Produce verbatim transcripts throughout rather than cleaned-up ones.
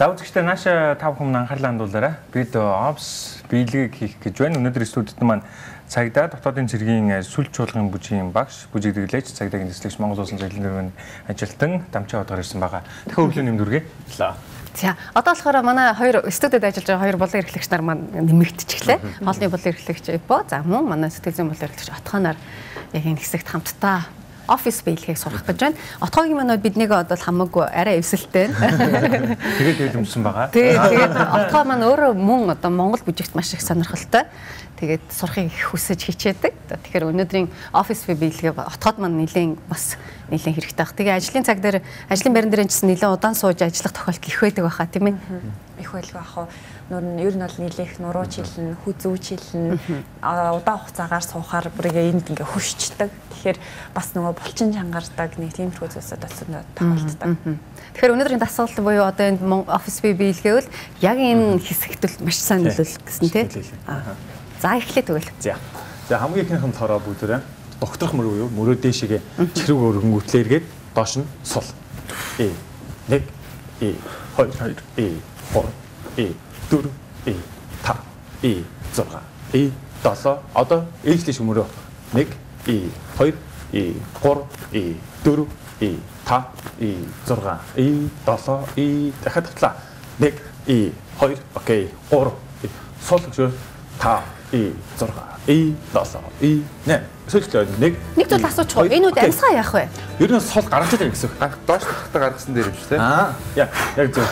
За үзэгчдээ нааша тав хүмүүн анхаарлаа хандуулаарай. Бид Ops биелгийг хийх гэж байна. Өнөөдөр студид маань цагдаа дотоодын цэргийн сүлж чуулган бүжгийн багш, бүжиг дэглэж, цагдаагийн дэслэгч Монгол Улсын соёлын дөрвийн ажилтан Дамжаа одоор ирсэн байгаа. Дахин өглөө нэмдүргээ. За одоо болохоор манай хоёр студид ажиллаж байгаа хоёр болон эрхлэгч нар маань нэмэгдчихлээ. Хоолны болон эрхлэгч Эпо, за мөн манай сэтгэл зүйн болон эрхлэгч Отгоноор яг энэ хэсэгт хамтдаа офис биелгийг сурах гэж байна. Отгоогийн манай биднийг одоо хамаагүй арай эвсэлтэй. Тэгээд хэлэмжсэн байгаа. Тэгээд Отгоо маань өөрөө мөн одоо Монгол бүжигт маш их сонирхолтой. Тэгээд сурахыг хүсэж хичээдэг. Тэгэхээр өнөөдрийн офис биелгээ Отгоод маань нэлээд бас нэлээд хэрэгтэй баг. Тэгээ ажлын цаг дээр ажлын байран дээр ч гэсэн нэлээд удаан сууж ажиллах тохиолдол их байдаг байхаа тийм ээ. Их байлгүй ах уу. Нур нь ер нь бол нэлээх нурууч хилэн, хүзүүч хилэн, удаан хугацаагаар суухаар бүрийгээ энд ингээ хөшчдөг. Тэгэхээр бас нөгөө булчин чангардаг нэг тиймэрхүү зүйлсүүд болсон тохиолддог. Тэгэхээр өнөөдрийн дасгал буюу одоо энэ офис бие биелгээвэл яг энэ хэсэгт л маш сайн нөлөөлөх гэсэн тийм. За эхлэе тэгвэл. За. За хамгийн ихнийхэн тороо бүдэрээ докторх мөр буюу мөрөө дээшгээ чирэг өргөнгөтлөө эргээд доош нь сул. Э нэг э хоёр э гур э дөрөв э тав э зурга э долоо одоо ээлжлэх мөрөө нэг э хоёр э гур э дөрөв э тав э зурга э долоо э дахиад татлаа нэг э хоёр окей гур сул гэж тав э зурга э долоо э нэ сүүлдээ нэг нэг зүйл асуучих. Энэ үед амьсгаа яах вэ? Ер нь сул гаргаж байгаа гэсэн үг. Доош тахтаа гаргасан дээр юм шүү дээ. Аа яа яг зөв.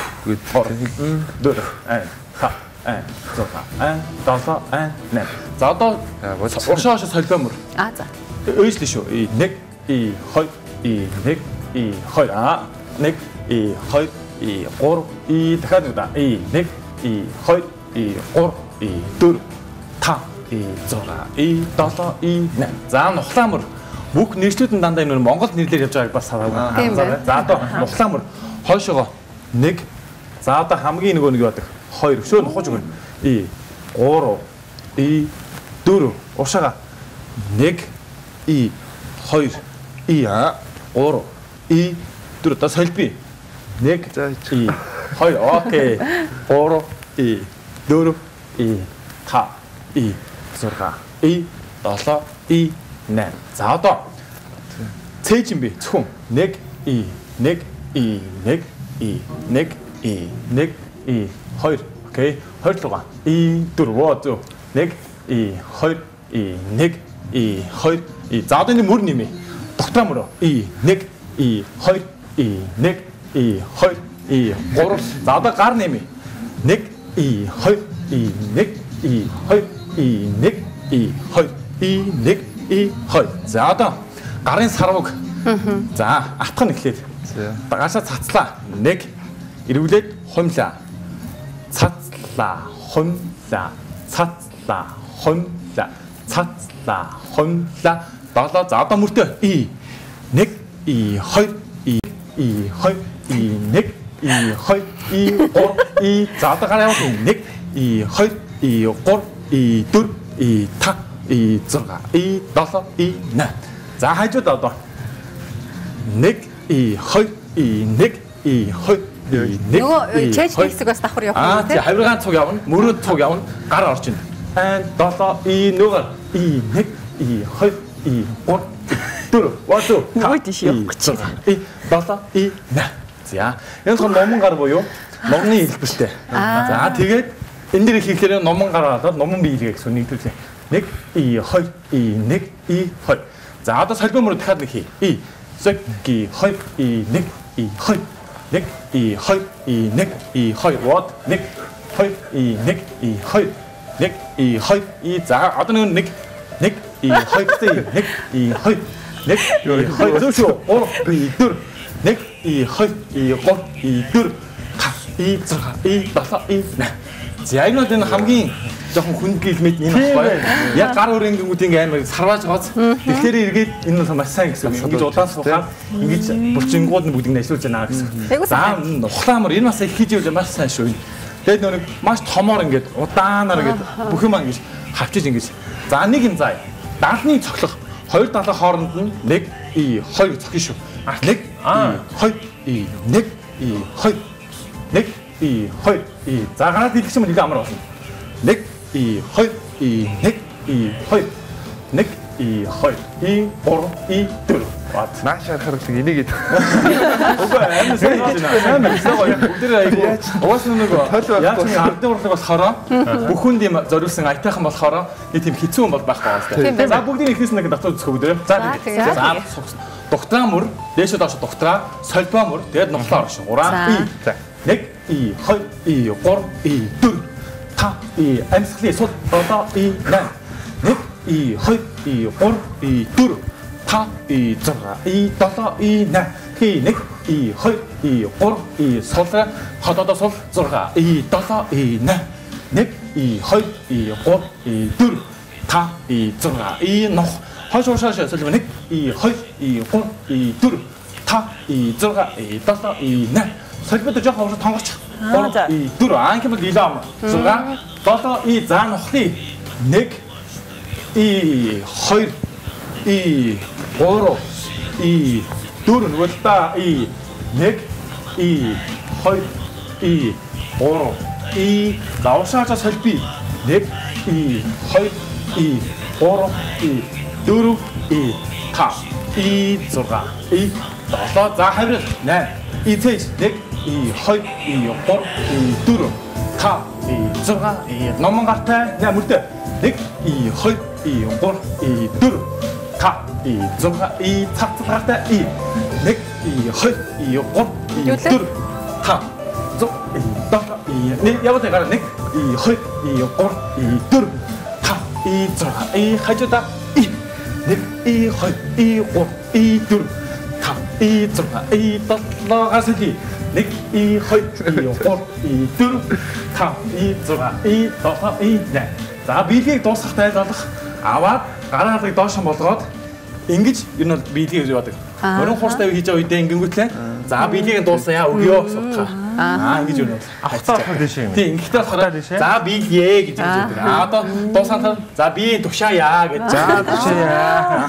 Дөрөв э тав э зурга э долоо э нэ. За одоо уршааш солиомор. Аа за. Өөжлөө шүү. нэг э хоёр э нэг э хоёр аа нэг э хоёр э гур э дахиад удаа э нэг э хоёр э гур э дөрөв тав э зурга э долоо э нэ. За нухламөр бүх нэршлүүд нь дандаа энэ Монгол нэрлэлээр явж байгааг бас хараагүй. За одоо нухламөр хойшоогоо нэг. За одоо хамгийн нөгөө нэг яадаг хоёр өшөө нухаж өгнө. э гур э дөрөв уршаага нэг э хоёр э а гур э дөрөв та солби нэг э хоёр окей гур э дөрөв э тав э зурга э долоо э нэ. За одоо цээж юм би зөвхөн нэг э нэг э нэг э нэг э нэг э хоёр окей хоёр луга э дөрөв зөв нэг э хоёр э нэг э хоёр э за одоо энэ мөр нэмээ доктор мөрөө э нэг э хоёр э нэг э хоёр э гур за одоо гар нэмээ нэг э хоёр э нэг э хоёр э нэг э хоёр э нэг э хоёр за одоо гарын сарваг за атхан эхлээд багашаа цацлаа нэг эргүүлээд хумлаа цацлаа хумлаа цацлаа хумлаа цацлаа хумлаа долоо за одоо мөртөө э нэг э хоёр э э хоёр э нэг э хоёр э гур э за одоо гараа явах нэг э хоёр э гур э дөрөв э тав э зурга э долоо э нэ. За хажууд одоо нэг э хоёр э нэг э хоёр нөгөө чэйж хэсэг бас давхар явах юм тийм. Аа хавиргаан цуг явна, мөрөөд цуг явна, гар орж ийн. айн долоо и нөгөө и нэг и хоёр и гур дөрөв ваа нөгөө тийш явах гэж. И долоо и нэ. За энэ том номон гар буюу номны хэлбэртэй. За тэгээд энэ дэр хийхээр номон гар болоод номон биелгээ гэсэн нэгдүүлээ. нэг и хоёр и нэг и хоёр. За одоо солбомор дахиад нэг хий. И зэг и хоёр и нэг и хоёр. нэг и хоёр и нэг и хоёр. Вот нэг хоёр и нэг и хоёр. нэг и хоёр и за одоо нэг нэг и хоёр и нэг и хоёр. нэг и хоёр зөвшөө. гур и дөрөв. нэг и хоёр и гур и дөрөв. и зурга и долоо и нэ. За энэ бол энэ хамгийн жоохон хүндлэл мэд энэ баггүй. Яг гар өрөнгөнгүүд ингээ амар сарвааж гоц. Тэгэхээр эргээд энэ бол маш сайн гэсэн үг. Ингэж удаан суухаар ингэж булчингууд нь бүгдийг ажиллуулж байна гэсэн. За ухаамар энэ бас их хийж явж маш сайн шүү. Тэгээд нэг маш томоор ингээд удаанаар ингээд бүх юм ингэж хавчиж ингэж. За нэг юм заа. Даалны цоглох хоёр даалын хооронд нь нэг и хоёр цохин шүү. нэг и хоёр и нэг и хоёр. нэг и хоёр и за гараад хэлэх юм нэлээд амар болно. нэг и хоёр и нэг и хоёр нэг и хоёр и гурав и дөрөв. Бат. Маш харахад энийг ид. Үгүй амар сайн болж байна. Сайн байна. Бүгд айгу. Уус нэг яаж нэг ардны урлаг болохоор бүх хүнд юм зориулсан айтайхан болохоор нэг тийм хэцүү юм бол байх байгаа. За бүгдийн ихнээс нэг дотоод зөв өгдөө. За за доктраа мөр дээшээ доош доктраа солбоо мөр тэгээд нуглаа оршин. Ураа и. За нэг и хоёр и гурав и дөрөв та и амьсгалын сул одоо и нэ. нэг и хоёр и гурав и дөрөв та и зурга и долоо и нэ. хи нэг и хоёр и гурав и сул хотодо сул зурга и долоо и нэ. нэг и хоёр и гурав и дөрөв та и зурга и нох. хойш уушааш солио нэг и хоёр и гурав и дөрөв та и зурга и долоо и нэ. солиод жоохон уушаа тонгорч. гурав и дөрөв анх юм лилам. зурга долоо и за нохли нэг и хоёр и гурав и дөрөв нөгөө та и нэг и хоёр и гурав и заушаачаа солби нэг и хоёр и гурав и дөрөв и та и зурга и долоо за харин нэ и тэс нэг и хоёр и гурав и дөрөв та и зурга и номон гартай нэ мөртөө нэг и хоёр и гурав и дөрөв та и зурга и цацгартай и нэг и хоёр и гурав и дөрөв та зурга и долоо и нэг яваад байгаа нэг и хоёр и гурав и дөрөв та и зурга и хажуудаа и нэг и хоёр и гурав и дөрөв та и зурга и долоогаас ли нэг и хоёр и гурав и дөрөв та и зурга и долоо и нэ. За биелгийг дуусгах тайлбарлах аваад гараалыг доош болгоод ингэж ер нь биелгийг яваадаг. Мөрөн хуурстай хийж байгаа үедээ ингэнгүүтлээ. За биелгийг дуусаа өгөө гэж бодхоо. Аа ингэж юу вэ? Авцаа авах дэшээ юм. Тийм ингэхдээ болохоор за биелгээ гэж хэлж байдаг. Аа одоо дуусахаар за би тушааяа гэж. За тушааяа.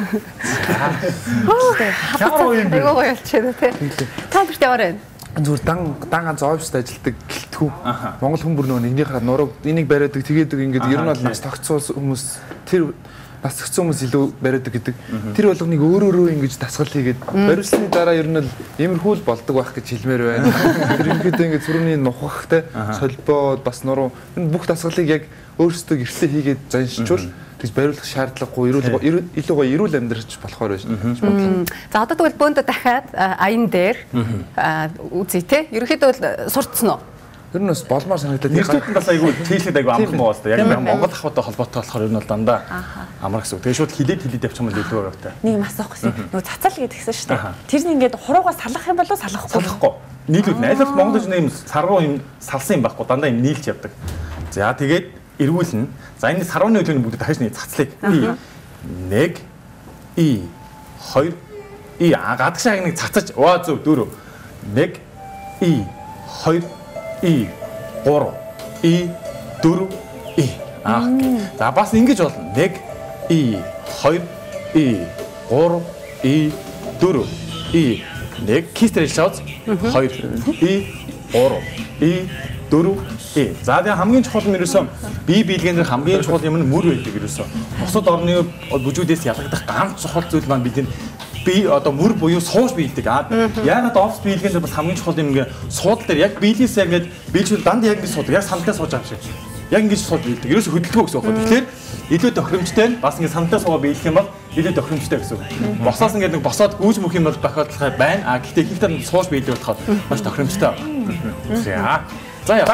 Хаа юм бэ? Эго гоёлчээ тэ. Та бүрт яваарай. Зүгээр дан дан ганц оффист ажилдаг гэлтгүү. Монгол хүн бүр нөгөө нэгнийхээ нурууг энийг бариадаг тэгээд ингээд ер нь бол нас тогтсон хүмүүс тэр нас тогтсон хүмүүс илүү бариадаг гэдэг. Тэр болгоныг өөр өөрөө ингэж дасгал хийгээд бариулсны дараа ер нь л иймэрхүү л болдог байх гэж хэлмээр байна. Тэр ингээд ингээд сүрний нухахтай солбоо бас нуруу бүх дасгалыг яг өөрсдөө гэртээ хийгээд заншчвал тэгж бариулах шаардлагагүй эрүүл илүү гоё эрүүл амьдрах болохоор байна. За одоо тэгвэл бөөндө дахиад аян дээр үзье те. Ерөнхийдөө бол сурцсан уу? Ер нь бас болмоор санагдаад нэрчүүд нь бас айгүй тийшээд айгүй амархан байгаа л да. Яг Монгол ахуйтай холбоотой болохоор ер нь бол дандаа амар гэсэн. Тэгээ шууд хилээд хилээд явчих юм л илүү байгаатай. Нэг юм асуухгүй. Нөгөө цацал гэдгсэн шүү дээ. Тэр нь ингээд хуруугаа салгах юм болов салгахгүй. Салгахгүй. Нийлүүд найзлал Монгол хүн юм саргуу юм салсан юм байхгүй. Дандаа юм нийлж явдаг. За тэгээд эргүүлнэ. За энэ сарвны өглөөний бүгд дахиж нэг цацлыг и нэг и хоёр и гадагшааг нэг цацаж оо зөв дөрөв нэг и хоёр и гурав и дөрөв и аа за бас ингэж болно нэг и хоёр и гурав и дөрөв и нэг кистрэл шауц хоёр и гурав и дөрөв и за тэгээ хамгийн чухал нь ерөөсөө бие биелгээний хамгийн чухал юм нь мөр байдаг ерөөсөө. Бусад орны бүжүүдээс ялгагдах ганц чухал зүйл маань бидний би одоо мөр буюу сууж биелдэг. Аа яагаад офс биелгээнд бас хамгийн чухал юм ингээ суудал дээр яг биелээсээ ингээд биелжүүл данд яг ингэ суудаг. Яг саналтай сууж байгаа юм шиг. Яг ингэж сууж биелдэг. Ерөөсөө хөдөлгөө гэсэн үг. Тэгэхээр илүү тохиромжтой бас ингэ саналтай суугаа биелэх юм бол илүү тохиромжтой гэсэн үг. Босоос ингээд нэг босоод гүйж мөх юм бол тохиолдол байна. Аа гэхдээ ихэнхдээ сууж биелдэг болохоор маш тохиромжтой. За за яа.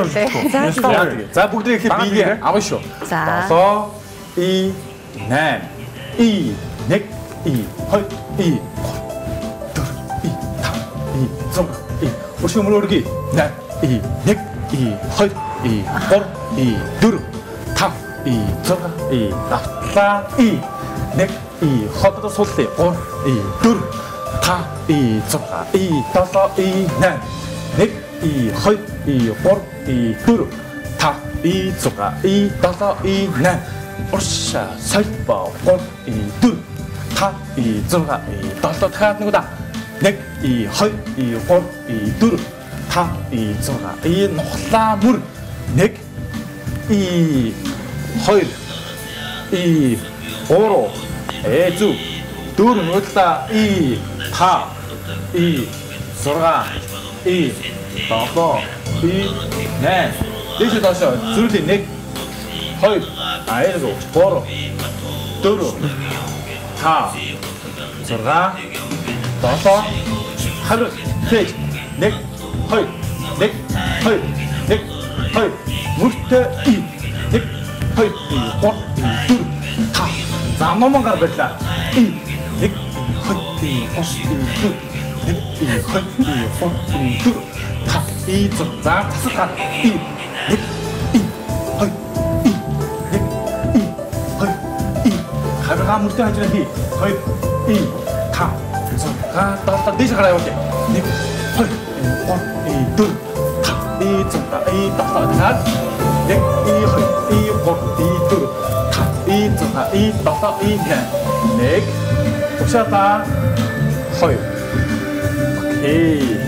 За бүгд их биеэ авна шүү. долоо и нэ и нэг и хоёр и дөрөв и тав и зург и өшөмөрөөргий нэ и нэг и хоёр и гурав и дөрөв тав и зург и давтлаа и нэг и хотод сулли гурав и дөрөв тав и зург и долоо и нэ нэг и хоёр и гурав и дөрөв тав и зург и долоо и нэ урша солбоо гурав и дөрөв та и зурга и долоо дахиад нэг удаа нэг и хоёр и гурав и дөрөв та и зурга и нухлаа мөр нэг и хоёр и гурав э зү дөрөв нухлаа и та и зурга и долоо и нэ дэше доошо зүрхний нэг хоёр айлгуу гурав дөрөв та зурга долоо харин тэгж нэг хоёр нэг хоёр нэг хоёр мөртөө и нэг хоёр и гурав и дөрөв та за номонгаар байлаа и нэг хоёр и гурав и дөрөв нэг и хоёр и гурав и дөрөв та и зур за тасалгаа и нэг и хоёр и нэг и хоёр и харгаа мөртөө хажраа и хоёр и та зурга долоо дэше гараа явуулъя нэг хоёр гурав и дөрөв та и зурга и долоо дахиад нэг и хоёр и гурав и дөрөв та и зурга и долоо и нэг тушаата хоёр окей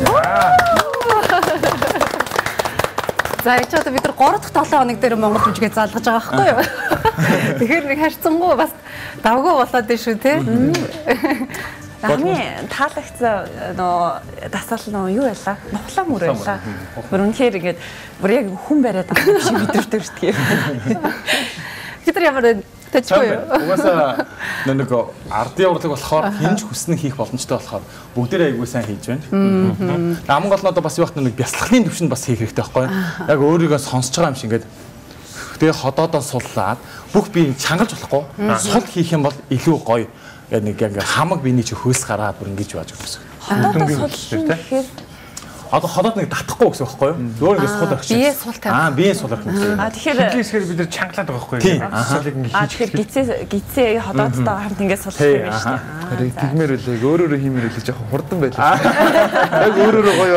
за яг ч одоо бид нар гурав дахь долоо хоног дээр Монгол жүжигээ залгаж байгаа байхгүй юу? Тэгэхээр нэг харьцангуй бас давгүй болоод байна шүү те. Хамгийн таалагцсан нөө дасгал нөө юу байлаа? Нухлаа мөр байлаа. Бүр үнэхээр ингээд бүр яг хүн бариад байгаа юм шиг өдөртөө шүү дээ. Бид нар ямар тэжгүй юу? Угаасаа нэг ардын урлаг болохоор хинж хүснэг хийх боломжтой болохоор бүгдээрээ айгүй сайн хийж байна. Аман гол нь одоо бас юу бахт нэг бясалгалын төвшөнд бас хийх хэрэгтэй байхгүй юу? Яг өөрийгөө сонсож байгаа юм шиг ингээд тэгээ ходоодоо суллаад бүх би чангалж болохгүй сул хийх юм бол илүү гоё. Яг нэг яг хамаг биений чи хөөс гараад бүр ингэж байж өгсөн. Ходоодоо сул гэхээр одоо ходоод нэг татахгүй гэсэн байхгүй юу? Өөр ингэ сул орчих. Бие сул тавих. Аа, бие сул орчих. А тэгэхээр хэлхийсгээр бид нар чангалаад байгаа байхгүй юу? Асуулыг ингэ А тэгэхээр гизээ гизээ ходоодтой хамт ингэ сулчих юм байна шүү дээ. Харин тэгмээр үлээ өөрөөрөө хиймээр үлээ жоохон хурдан байлаа. Яг өөрөөрөө гоё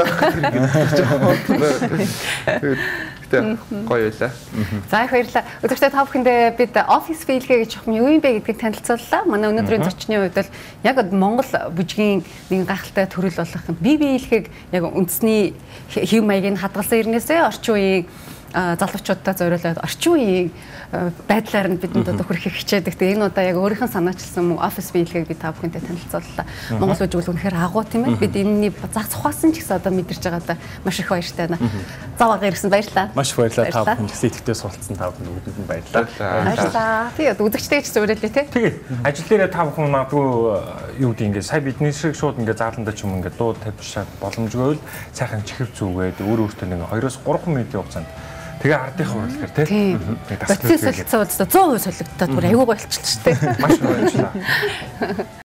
байх. Гоё байлаа. За их баярлалаа. Өдөртөө та бүхэндээ бид офис биелгээ гэж юм юу юм бэ гэдгийг танилцууллаа. Манай өнөөдрийн зочны хувьд бол яг Монгол бүжгийн нэгэн гайхалтай төрөл болох бие биелгээг яг үндэсний хэв маягийг хадгалсан ирнээсээ орчин үеийн залуучуудтай зориулаад орчин үеийн байдлаар нь бидэнд одоо хүрхийг хичээдэг. Тэгээ энэ удаа яг өөрийнх нь санаачилсан офис биелгээг би та бүхэндээ танилцууллаа. Монгол бүжиг бол үнэхээр агуу тийм ээ. Бид энэний зах цухаасан ч гэсэн одоо мэдэрч байгаадаа маш их баяртай байна. Заваагаар ирсэн баярлалаа. Маш их баярлалаа та бүхэнд идэвхтэй суралцсан та бүхэнд бүгдэнд нь баярлалаа. Баярлалаа. Тэгээд үзэгчтэй ч зөвөрөлөө тий. Тэгээ ажил дээрээ та бүхэн магадгүй юу гэдэг ингээд сая бидний шиг шууд ингээд зааландаа ч юм ингээд дууд тавьчихад боломжгүй л сайхан чихэр зүгээд өөр өөртөө нэг хоёроос гурван минутын хугацаанд тэгээ ардынхаа уралгаар тий. Процесс солилцоо зөө процент солигдоод бүр айгүй болчихлоо шүү дээ. Маш гоё ажиллаа.